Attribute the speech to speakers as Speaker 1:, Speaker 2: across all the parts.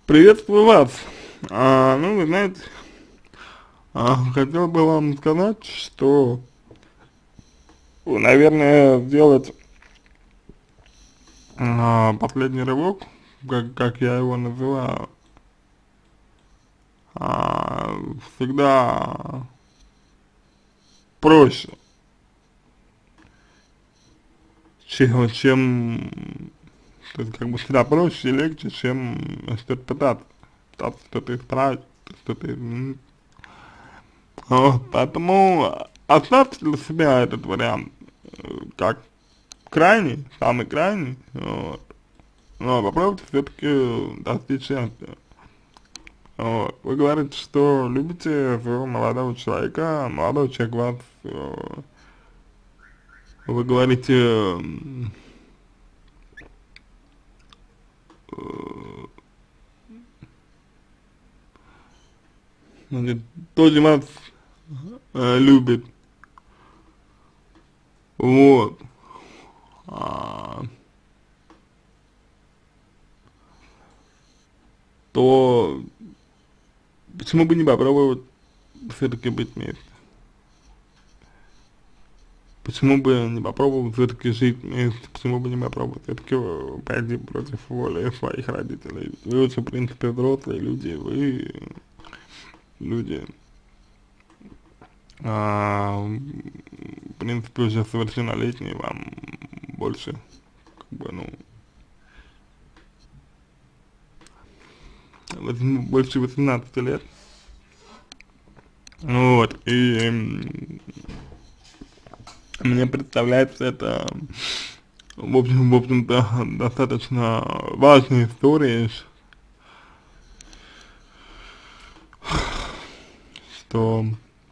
Speaker 1: Приветствую вас. Ну, вы знаете, хотел бы вам сказать, что, наверное, сделать последний рывок, как я его называю, а, всегда проще, чем, то есть, как бы всегда проще и легче, чем что-то пытаться что-то исправить, что-то изменить. Вот, поэтому оставьте для себя этот вариант как крайний, самый крайний, вот. Но попробуйте все-таки достичь счастья. Вот. Вы говорите, что любите своего молодого человека, молодой человек вас, вы говорите, значит, тоже вас любит, вот. А, то почему бы не попробовать все-таки быть вместе? Почему бы не попробовать все-таки жить вместе? Почему бы не попробовать все-таки пойти против воли своих родителей? Вы уже, в принципе, взрослые люди, вы люди, в принципе, уже совершеннолетние, вам больше, как бы, ну, больше 18 лет. Вот, и мне представляется это, в общем-то, достаточно важной историей, что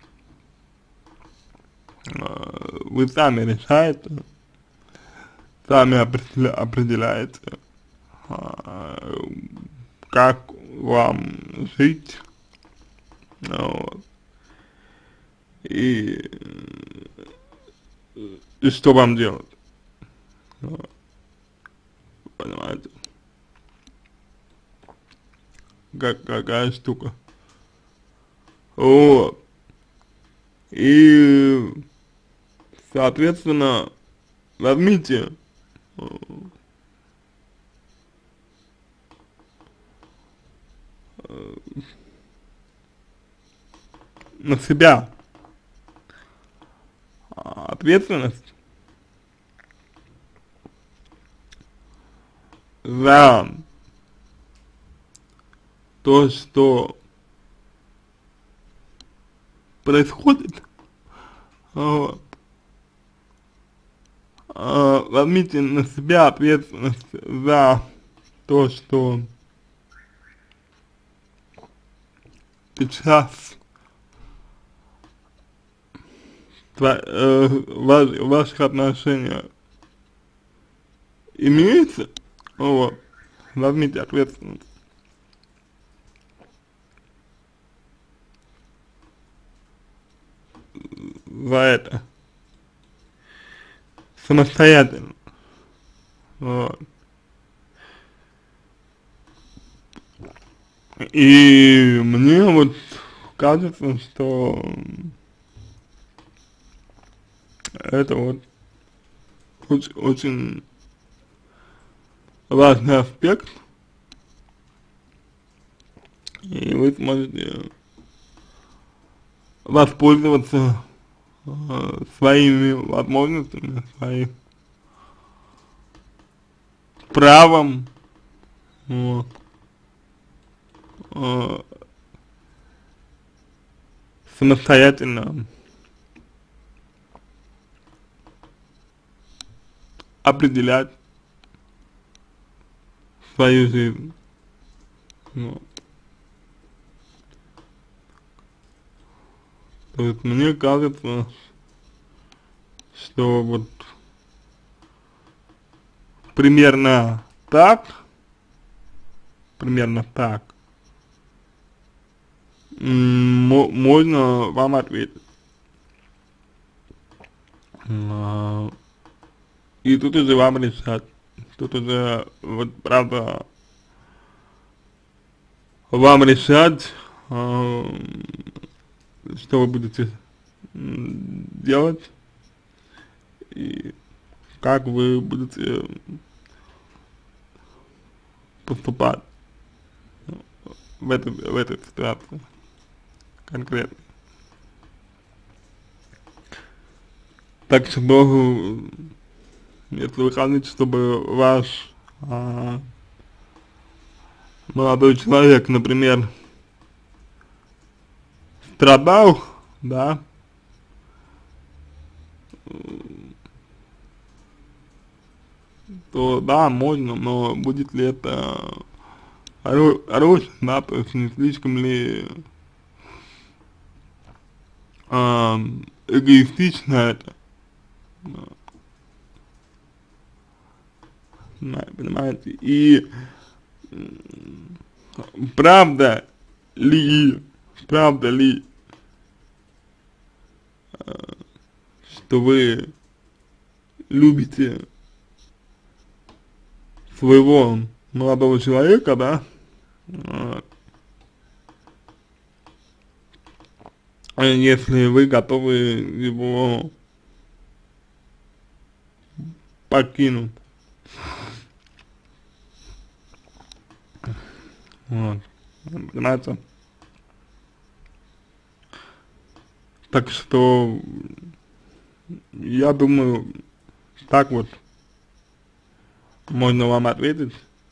Speaker 1: вы сами решаете, сами определяете, а, как вам жить, вот, и, и что вам делать, вот, понимаете, какая штука, вот, и, соответственно, возьмите на себя ответственность за то, что происходит, вот. Возьмите на себя ответственность за то, что сейчас в ваших отношениях имеется, вот, возьмите ответственность за это самостоятельно, вот. И мне вот кажется, что это вот очень важный аспект, и вы сможете воспользоваться своими возможностями, своим правом, вот, э, самостоятельно определять свою жизнь, вот. То есть мне кажется, что вот примерно так, примерно так, можно вам ответить. А, И тут уже вам решать, тут уже, вот, правда, вам решать, что вы будете делать и как вы будете поступать в этой ситуации конкретно. Так что, если вы хотите, чтобы ваш молодой человек, например, страдал, да, то да, можно, но будет ли это хорош, да, то есть не слишком ли эгоистично это, понимаете, и правда правда ли, что вы любите своего молодого человека, да, вот, если вы готовы его покинуть, вот, понимаете? Так что я думаю, так вот можно вам ответить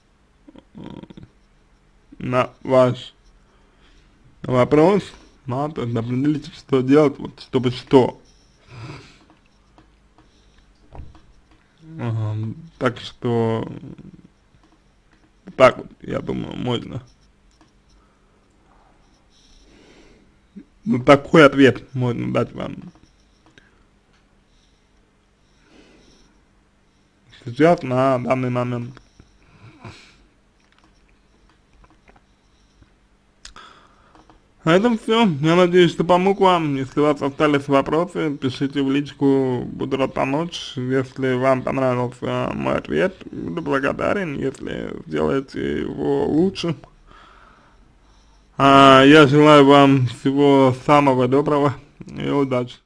Speaker 1: на ваш вопрос, да, то есть определите, что делать, вот, чтобы что. Так что так вот, я думаю, можно. Ну, такой ответ можно дать вам сейчас, на данный момент. На этом все. Я надеюсь, что помог вам. Если у вас остались вопросы, пишите в личку, буду рад помочь. Если вам понравился мой ответ, буду благодарен, если сделаете его лучше. Я желаю вам всего самого доброго и удачи.